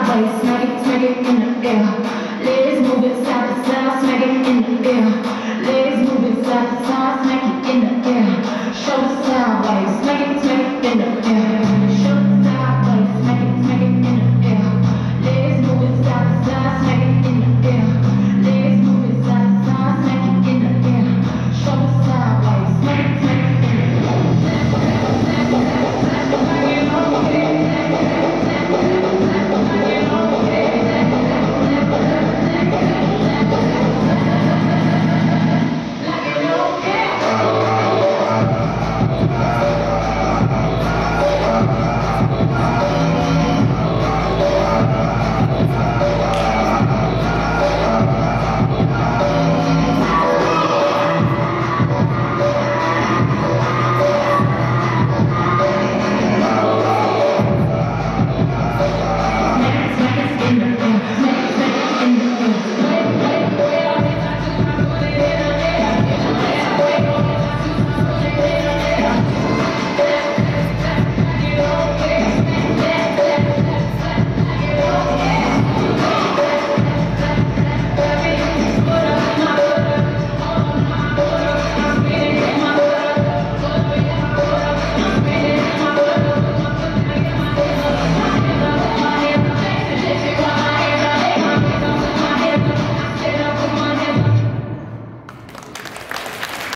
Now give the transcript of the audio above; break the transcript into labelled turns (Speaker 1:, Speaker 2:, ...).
Speaker 1: sideways, smack it in the air. Legs move it side to side, smack it in the air. Legs move it side to side, smack